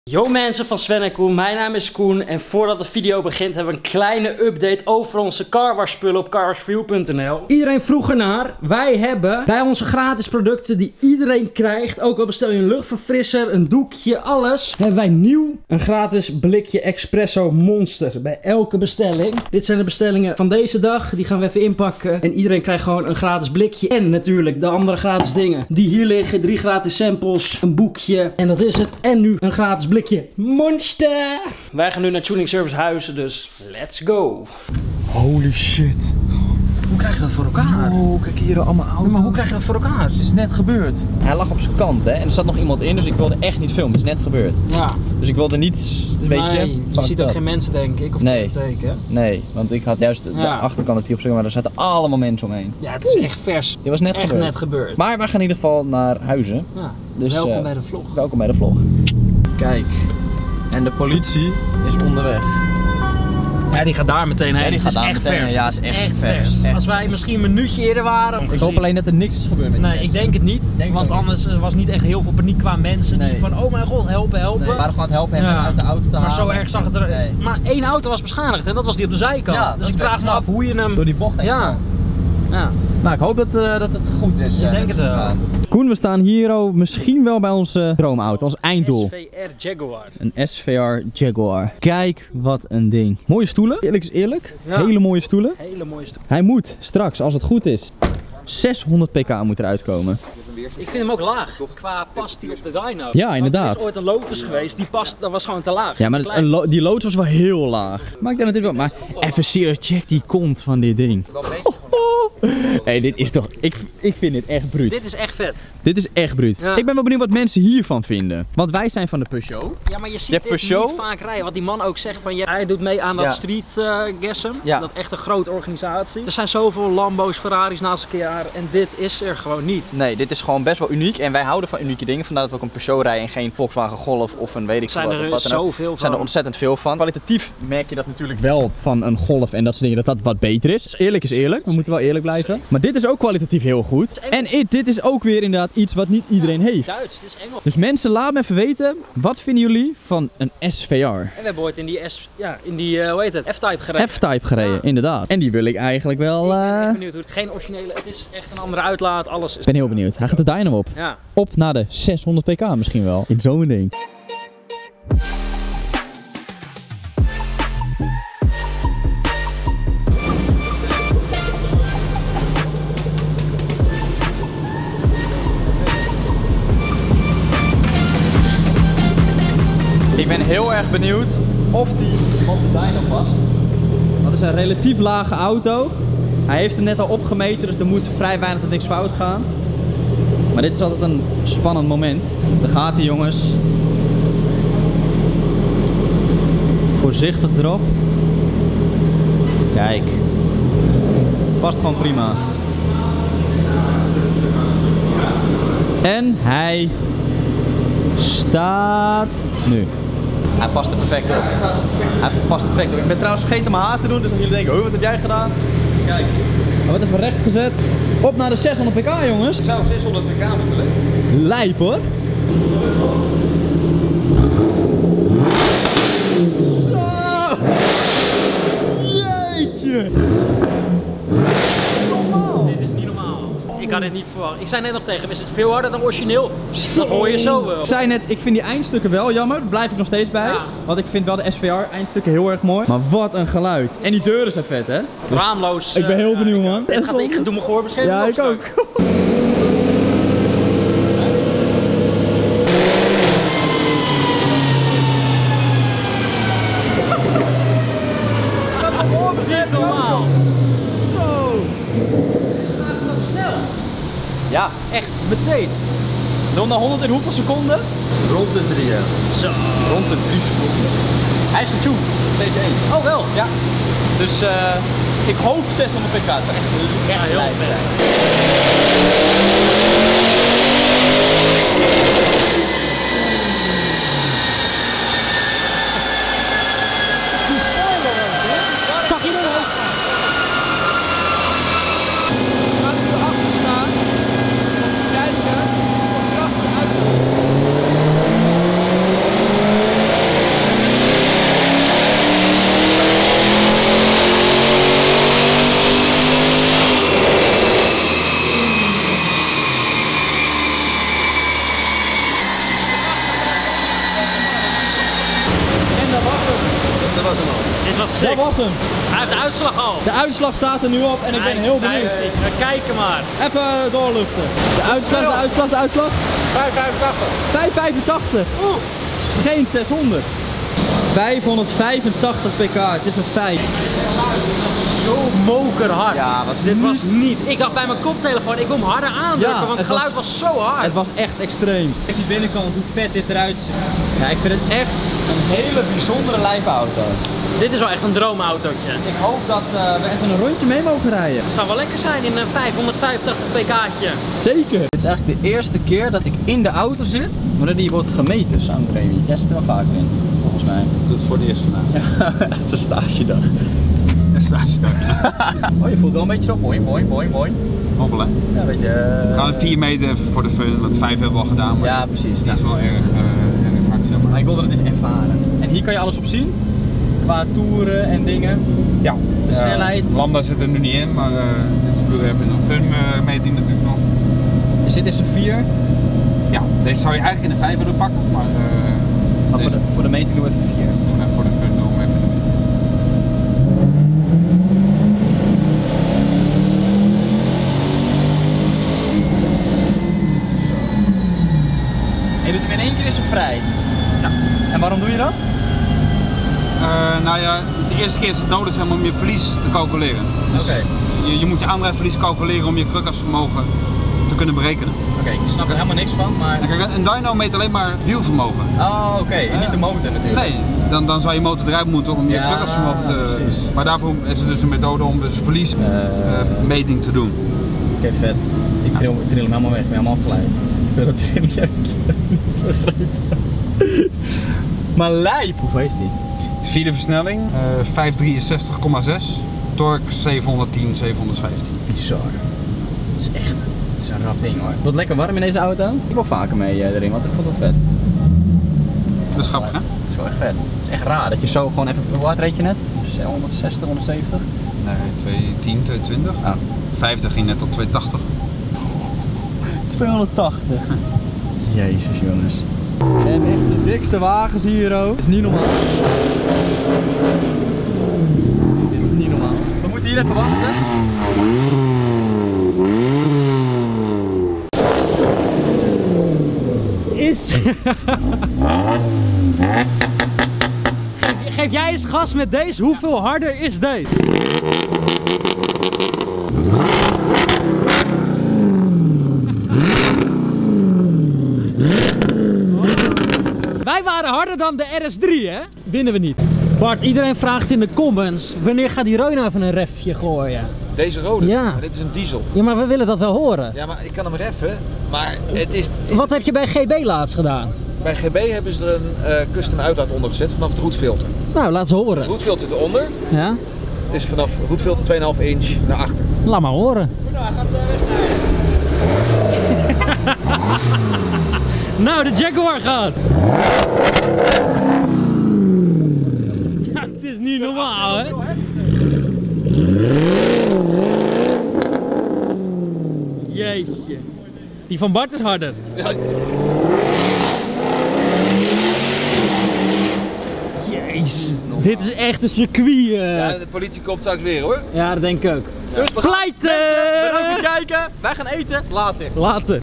Yo mensen van Sven en Koen, mijn naam is Koen en voordat de video begint hebben we een kleine update over onze carwash spullen op carwashview.nl. Iedereen vroeg ernaar, wij hebben bij onze gratis producten die iedereen krijgt, ook al bestel je een luchtverfrisser, een doekje, alles, hebben wij nieuw een gratis blikje Espresso Monster bij elke bestelling. Dit zijn de bestellingen van deze dag, die gaan we even inpakken en iedereen krijgt gewoon een gratis blikje en natuurlijk de andere gratis dingen die hier liggen, 3 gratis samples, een boekje en dat is het en nu een gratis blikje Monster. Wij gaan nu naar Tuning Service Huizen, dus let's go. Holy shit. Hoe krijg je dat voor elkaar? Oh, kijk hier allemaal auto's. Maar hoe krijg je dat voor elkaar? Het is net gebeurd. Hij lag op zijn kant hè, en er zat nog iemand in, dus ik wilde echt niet filmen. Het is net gebeurd. Ja. Dus ik wilde niet, weet je ziet ook geen mensen denk ik, of nee. teken. Nee, want ik had juist de achterkant dat die op zoek, maar er zaten allemaal mensen omheen. Ja, het is echt vers. Dit was net echt gebeurd. Net gebeurd. Maar wij gaan in ieder geval naar Huizen. Ja. Dus, welkom bij de vlog. Welkom bij de vlog. Kijk, en de politie is onderweg. Ja, die gaat daar meteen heen. Ja, die het is gaat daar echt meteen vers. heen. Ja, het is echt vers. Echt. Als wij misschien een minuutje eerder waren. Ik hoop alleen dat er niks is gebeurd met die mensen. Ik denk het niet. Want anders was niet echt heel veel paniek qua mensen die van oh mijn god, helpen. Nee, we waren gewoon aan het helpen hem uit de auto te halen. Maar zo erg zag het er. Nee. Maar één auto was beschadigd en dat was die op de zijkant. Ja, dus ik vraag me af hoe je hem. Door die bocht heen. Ja. Nou, ik hoop dat het goed is. Ik denk het wel. Koen, we staan hier misschien wel bij onze droomauto, ons einddoel. SVR Jaguar. Een SVR Jaguar. Kijk, wat een ding. Mooie stoelen, eerlijk is eerlijk. Ja. Hele mooie stoelen. Hele mooie stoelen. Hij moet straks, als het goed is, 600 pk moet eruit komen. Ik vind hem ook laag. Qua past hij op de dyno. Ja, inderdaad. Want er is ooit een Lotus geweest, die past, dat was gewoon te laag. Ja, maar die Lotus was wel heel laag. Maar ik denk dat dit wel. Maar even serieus, check die kont van dit ding. Hey, dit is toch. Ik vind dit echt bruut. Dit is echt vet. Dit is echt bruut. Ja. Ik ben wel benieuwd wat mensen hiervan vinden. Want wij zijn van de Peugeot. Ja, maar je ziet dit niet vaak rijden. Wat die man ook zegt van hij doet mee aan dat Street Gassem. Ja. Dat echt een grote organisatie. Er zijn zoveel Lambo's, Ferraris naast elkaar en dit is er gewoon niet. Nee, dit is gewoon best wel uniek en wij houden van unieke dingen. Vandaar dat we ook een Peugeot rijden en geen Volkswagen Golf of een weet ik veel wat. Zijn er zoveel van. Zijn er ontzettend veel van. Kwalitatief merk je dat natuurlijk wel van een Golf en dat soort dingen dat wat beter is. Eerlijk is eerlijk, we moeten wel eerlijk blijven. Maar dit is ook kwalitatief heel goed. En dit is ook weer inderdaad iets wat niet iedereen heeft. Duits, dit is Engels. Dus mensen, laat me even weten, wat vinden jullie van een SVR? En we hebben ooit in die hoe heet het, F-Type gereden. F-Type gereden, inderdaad. En die wil ik eigenlijk wel... Ik ben echt benieuwd hoe het, geen originele, het is echt een andere uitlaat, alles is... Ik ben heel benieuwd. Hij gaat de dyno op. Ja. Op naar de 600 pk misschien wel, in zo'n ding. Ik ben heel erg benieuwd of die op de dyno past. Dat is een relatief lage auto. Hij heeft hem net al opgemeten, dus er moet vrij weinig tot niks fout gaan. Maar dit is altijd een spannend moment. Daar gaat hij, jongens. Voorzichtig erop. Kijk. Past gewoon prima. En hij staat nu. Hij past er perfect op. Hij past er perfect op. Ik ben trouwens vergeten mijn haar te doen, dus als jullie denken, oh, wat heb jij gedaan? Kijk. Hij wordt even recht gezet. Op naar de 600 pk, jongens. Het zou 600 pk moeten liggen. Lijp hoor. Zo. Jeetje. Dit is niet normaal. Ik had dit niet verwacht. Ik zei net nog tegen hem, is het veel harder dan origineel? Dat hoor je zo wel. Ik zei net, ik vind die eindstukken wel jammer. Daar blijf ik nog steeds bij. Ja. Want ik vind wel de SVR eindstukken heel erg mooi. Maar wat een geluid. En die deuren zijn vet, hè? Dus raamloos. Ik ben heel benieuwd, man. Ik doe mijn gehoorbescherming op. Ja, ik ook. Normaal. Zo. Ja. Echt, meteen. 0 naar 100 in hoeveel seconden? Rond de 3, ja. Zo. Rond de 3 seconden. Hij is getuned, stage 1. Oh wel? Ja. Dus ik hoop 600 pk. Het zou echt heel lijp zijn. was hem al. Dit was sick. Dat was hem. Hij heeft de uitslag al. De uitslag staat er nu op en ik ben heel benieuwd. We kijken maar. Even doorluchten. De uitslag. 585. Geen 600. 585 pk, het is een feit. Zo mokerhard. Ja, Dit was niet. Ik dacht bij mijn koptelefoon, ik wil hem harder aandrukken, Ja, want het geluid was zo hard. Het was echt extreem. Kijk die binnenkant, hoe vet dit eruit ziet. Ja, ik vind het echt een hele bijzondere lijfauto. Dit is wel echt een droomautootje. Ik hoop dat we even een rondje mee mogen rijden. Het zou wel lekker zijn in een 550 pk'tje. Zeker. Dit is eigenlijk de eerste keer dat ik in de auto zit, maar dat die wordt gemeten, Sound Remy. Jij zit er wel vaker in, volgens mij. Doe het voor het eerst vandaag. Ja, het is een stagedag. Een stagedag. Oh, je voelt wel een beetje zo mooi. Hobbelen. Ja, een beetje... We gaan 4 meter even voor de fun, want 5 hebben we al gedaan. Maar Ja, precies. die is wel erg hard, zeg Maar maar. ik wil dat het is ervaren. En hier kan je alles op zien. Qua toeren en dingen. Ja. De snelheid. Lambda zit er nu niet in, maar dit is puur even een fun meting natuurlijk nog. Dus dit is een 4. Ja, deze zou je eigenlijk in de 5 willen pakken, maar Maar deze voor de meting doen we even 4. doen we even voor de fun, doen we even de 4. En je doet hem in één keer is hem vrij. Ja. En waarom doe je dat? Nou ja, de eerste keer is het nodig zeg maar, om je verlies te calculeren. Dus Oké. je moet je aandrijfverlies calculeren om je krukafvermogen te kunnen berekenen. Oké, ik snap er helemaal niks van, maar... En kijk, een dyno meet alleen maar wielvermogen. Oh, oké. En niet de motor natuurlijk. Nee, dan zou je motor eruit moeten om je Ja, krukafvermogen te... precies. Maar daarvoor is er dus een methode om dus verliesmeting te doen. Oké, vet. Ik tril hem helemaal weg, ik ben helemaal afgeleid. Ik wil dat trilletje even begrepen. Maar lijp! Hoeveel heeft hij? Vierde versnelling, 563,6. Torque 710, 715. Bizar. Het is echt een rap ding hoor. Wat lekker warm in deze auto. Ik wil vaker mee erin, want ik vond het wel vet. Dat is grappig hè? Dat is wel echt vet. Het is echt raar dat je zo gewoon even... Hoe hard reed je net? 160, 170? Nee, 210, 220. Ah. 50 ging net op 280. 280. Jezus jongens. En echt de dikste wagens hier ook. Dit is niet normaal. Dit is niet normaal. We moeten hier even wachten. Geef jij eens gas met deze, hoeveel harder is deze? Wij waren harder dan de RS3 hè? Winnen we niet. Bart, iedereen vraagt in de comments, wanneer gaat die Renault even een refje gooien? Deze rode? Ja. Maar dit is een diesel. Ja, maar we willen dat wel horen. Ja, maar ik kan hem reffen, maar het is Wat heb je bij GB laatst gedaan? bij GB hebben ze er een custom uitlaat onder gezet vanaf het roetfilter. Nou, laat ze horen. Het roetfilter eronder Ja? is vanaf roetfilter 2,5 inch naar achter. Laat maar horen. Nou, de Jaguar gaat. Ja, het is niet normaal, hè? Jeetje. Die van Bart is harder. Jezus. Dit is echt een circuit. Ja, de politie komt straks weer hoor. Ja, dat denk ik ook. Dus we gaan, Pleiten! mensen, bedankt voor het kijken. Wij gaan eten. Later. Later.